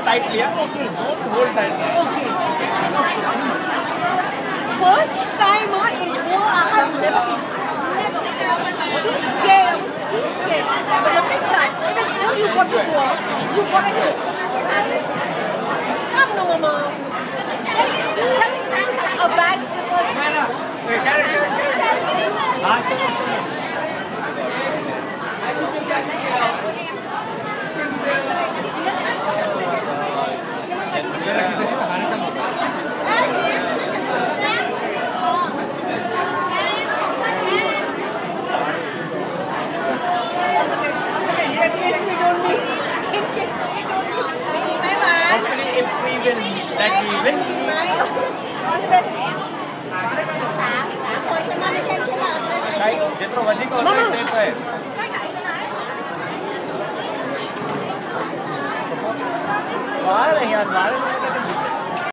tightly, yeah? Okay. Don't hold tightly. Okay. First time I have never been too scared. I was too scared. But the next time, if it's good, you got to go out. You got to go. Come no, Mama. Telling a bag slippers. Carry it. Hopefully, if we win, that we win. All the best. जितना वजीक होता है safe है बाहर नहीं यार बाहर